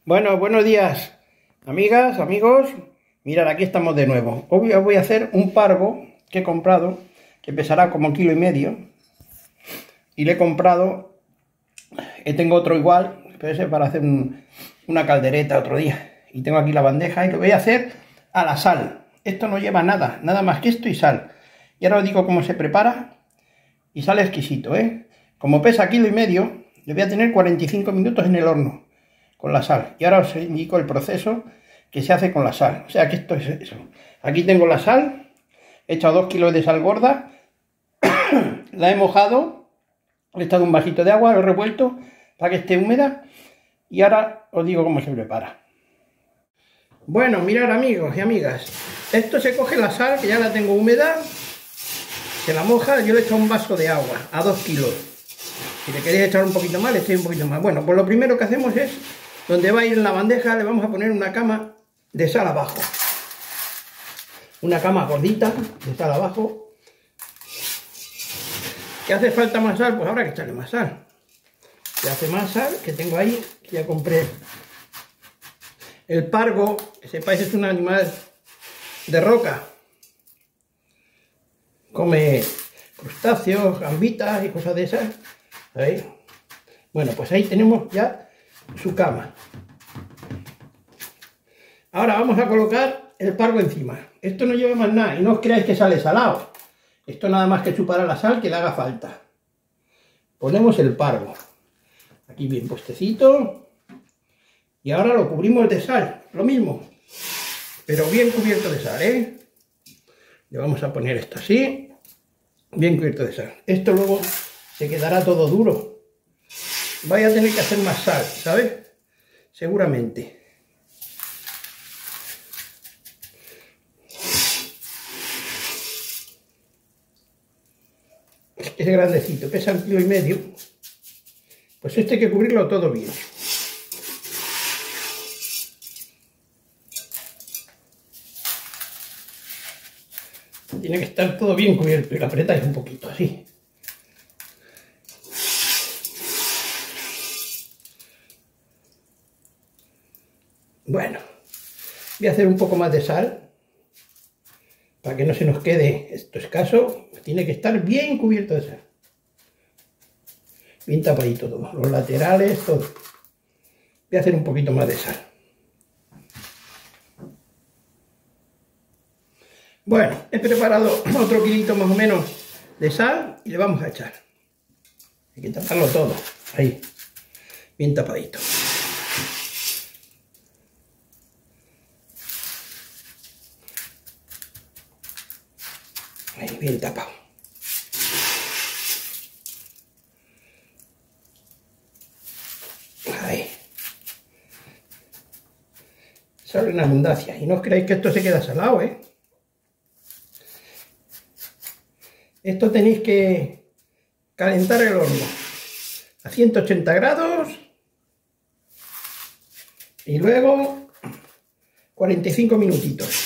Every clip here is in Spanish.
Bueno, buenos días, amigas, amigos. Mirad, aquí estamos de nuevo. Hoy os voy a hacer un pargo que he comprado, que pesará como 1,5 kilos. Y le he comprado, tengo otro igual, pero ese para hacer una caldereta otro día. Y tengo aquí la bandeja y lo voy a hacer a la sal. Esto no lleva nada, nada más que esto y sal. Y ahora os digo cómo se prepara y sale exquisito, ¿eh? Como pesa 1,5 kilos, le voy a tener 45 minutos en el horno con la sal. Y ahora os indico el proceso que se hace con la sal. O sea que esto es eso. Aquí tengo la sal, he echado 2 kilos de sal gorda, la he mojado, le he echado un vasito de agua, lo he revuelto para que esté húmeda y ahora os digo cómo se prepara. Bueno, mirad amigos y amigas, esto se coge la sal, que ya la tengo húmeda, se la moja, yo le he echado un vaso de agua a 2 kilos. Si le queréis echar un poquito más, le echéis un poquito más. Bueno, pues lo primero que hacemos es, donde va a ir en la bandeja, le vamos a poner una cama de sal abajo. Una cama gordita de sal abajo. ¿Qué hace falta más sal? Pues habrá que echarle más sal. Le hace más sal, que tengo ahí, que ya compré. El pargo, que sepáis, es un animal de roca. Come crustáceos, gambitas y cosas de esas. ¿Veis? Bueno, pues ahí tenemos ya su cama. Ahora vamos a colocar el pargo encima. Esto no lleva más nada y no os creáis que sale salado. Esto nada más que chupará la sal que le haga falta. Ponemos el pargo aquí bien puestecito y ahora lo cubrimos de sal, lo mismo, pero bien cubierto de sal, ¿eh? Le vamos a poner esto así, bien cubierto de sal. Esto luego se quedará todo duro. Vais a tener que hacer más sal, ¿sabes? Seguramente. Es grandecito, pesa 1,5 kilos. Pues este hay que cubrirlo todo bien. Tiene que estar todo bien cubierto y lo apretáis un poquito así. Bueno, voy a hacer un poco más de sal para que no se nos quede esto escaso. Tiene que estar bien cubierto de sal. Bien tapadito todo, los laterales, todo. Voy a hacer un poquito más de sal. Bueno, he preparado otro kilito más o menos de sal y le vamos a echar. Hay que taparlo todo, ahí, bien tapadito. Ahí, bien tapado. Ahí. Sale en abundancia. Y no os creáis que esto se queda salado, ¿eh? Esto tenéis que calentar el horno a 180 grados y luego 45 minutitos.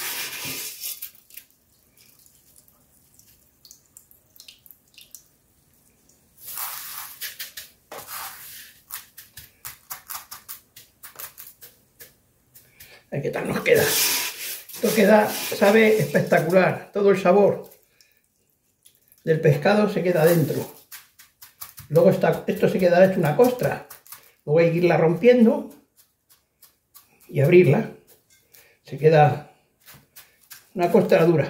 ¿Qué tal nos queda? Esto queda, sabe, espectacular. Todo el sabor del pescado se queda dentro. Luego esto se quedará hecho una costra. Luego hay que irla rompiendo y abrirla. Se queda una costra dura.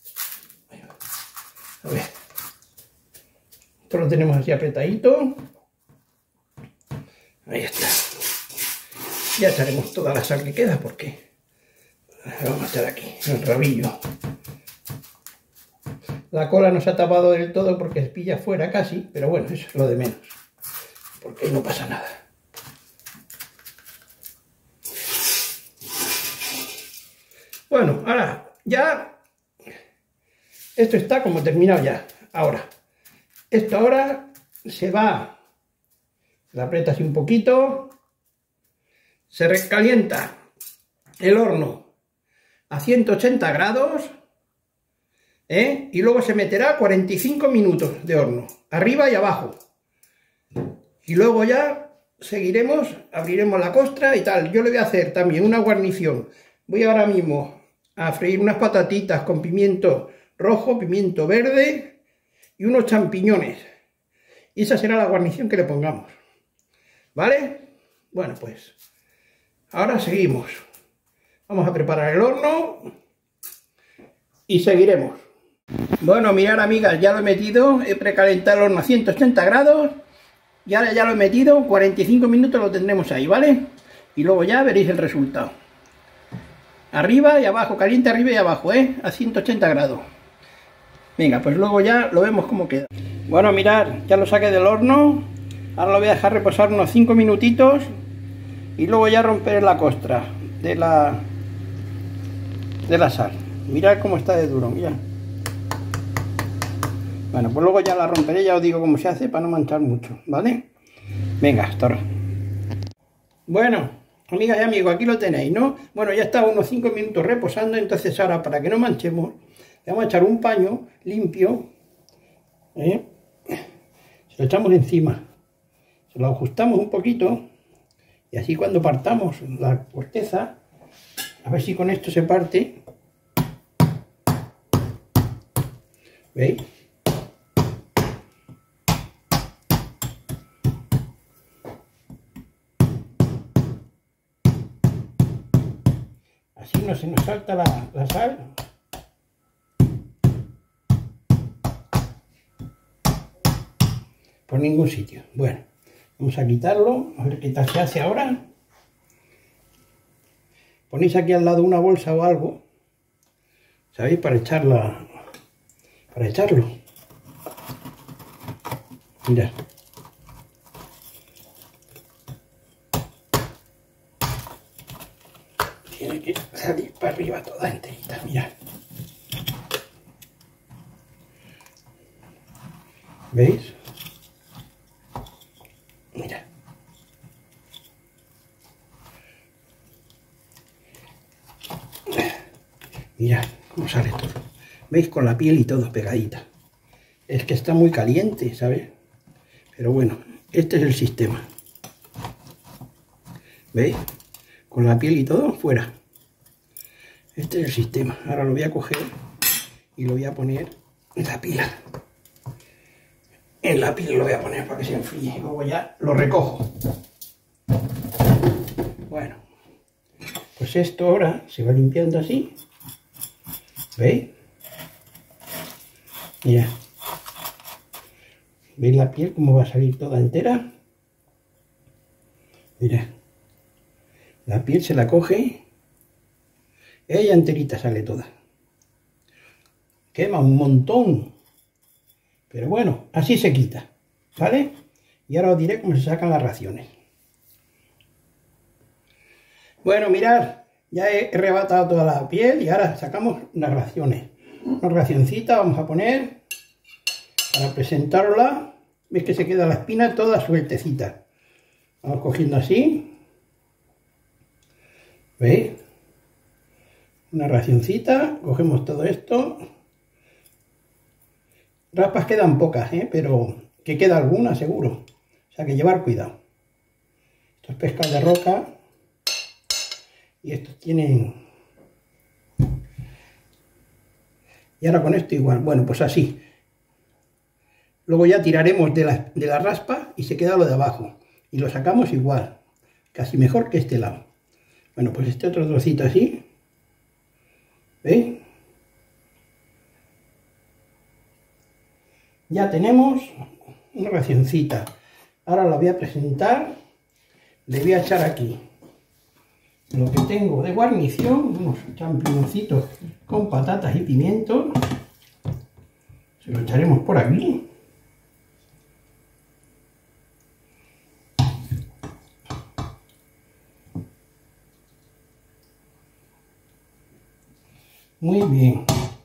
A ver. Esto lo tenemos así apretadito. Ahí está. Ya echaremos toda la sal que queda porque vamos a echar aquí el rabillo. La cola no se ha tapado del todo porque se pilla fuera casi, pero bueno, eso es lo de menos, porque ahí no pasa nada. Bueno, ahora ya esto está como terminado ya. Ahora, esto ahora se va, la aprieta así un poquito. Se recalienta el horno a 180 grados, y luego se meterá 45 minutos de horno, arriba y abajo. Y luego ya seguiremos, abriremos la costra y tal. Yo le voy a hacer también una guarnición. Voy ahora mismo a freír unas patatitas con pimiento rojo, pimiento verde y unos champiñones. Y esa será la guarnición que le pongamos. ¿Vale? Bueno, pues ahora seguimos. Vamos a preparar el horno y seguiremos. Bueno, mirad amigas, ya lo he metido, he precalentado el horno a 180 grados y ahora ya lo he metido, 45 minutos lo tendremos ahí, ¿vale? Y luego ya veréis el resultado. Arriba y abajo, caliente arriba y abajo, a 180 grados. Venga, pues luego ya lo vemos cómo queda. Bueno, mirad, ya lo saqué del horno, ahora lo voy a dejar reposar unos 5 minutitos y luego ya romperé la costra de la sal. Mirad cómo está de duro, mirad. Bueno, pues luego ya la romperé, ya os digo cómo se hace para no manchar mucho, ¿vale? Venga, hasta ahora. Bueno, amigas y amigos, aquí lo tenéis, ¿no? Bueno, ya está unos 5 minutos reposando, entonces ahora para que no manchemos, le vamos a echar un paño limpio, se lo echamos encima, se lo ajustamos un poquito y así cuando partamos la corteza, a ver si con esto se parte, ¿veis? Así no se nos salta la sal. Por ningún sitio. Bueno, vamos a quitarlo, a ver qué tal se hace ahora. Ponéis aquí al lado una bolsa o algo, ¿sabéis? Para echarlo. Mirad. Tiene que salir para arriba toda enterita, mirad. ¿Veis? Mirad. Mirad cómo sale todo. ¿Veis? Con la piel y todo pegadita. Es que está muy caliente, ¿sabes? Pero bueno, este es el sistema. ¿Veis? Con la piel y todo fuera. Este es el sistema. Ahora lo voy a coger y lo voy a poner en la pila. En la pila lo voy a poner para que se enfríe. Y luego ya lo recojo. Bueno, pues esto ahora se va limpiando así. ¿Veis? Mira. ¿Veis la piel cómo va a salir toda entera? Mira. La piel se la coge. Ella enterita sale toda. Quema un montón. Pero bueno, así se quita. ¿Vale? Y ahora os diré cómo se sacan las raciones. Bueno, mirad. Ya he arrebatado toda la piel y ahora sacamos las raciones. Una racioncita vamos a poner para presentarla. Veis que se queda la espina toda sueltecita. Vamos cogiendo así. ¿Veis? Una racioncita. Cogemos todo esto. Raspas quedan pocas, pero que queda alguna seguro. O sea que llevar cuidado. Estos pescados de roca. Y estos tienen... Y ahora con esto igual. Bueno, pues así. Luego ya tiraremos de la raspa y se queda lo de abajo. Y lo sacamos igual. Casi mejor que este lado. Bueno, pues este otro trocito así. ¿Veis? Ya tenemos una racioncita. Ahora la voy a presentar. Le voy a echar aquí lo que tengo de guarnición, unos champiñoncitos con patatas y pimientos. Se lo echaremos por aquí. Muy bien.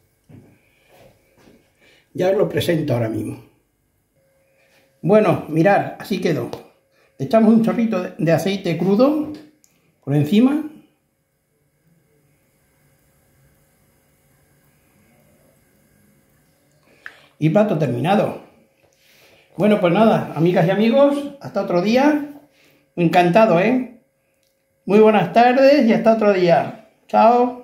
Ya os lo presento ahora mismo. Bueno, mirad, así quedó. Le echamos un chorrito de aceite crudo por encima. Y plato terminado. Bueno, pues nada, amigas y amigos, hasta otro día. Encantado, ¿eh? Muy buenas tardes y hasta otro día. Chao.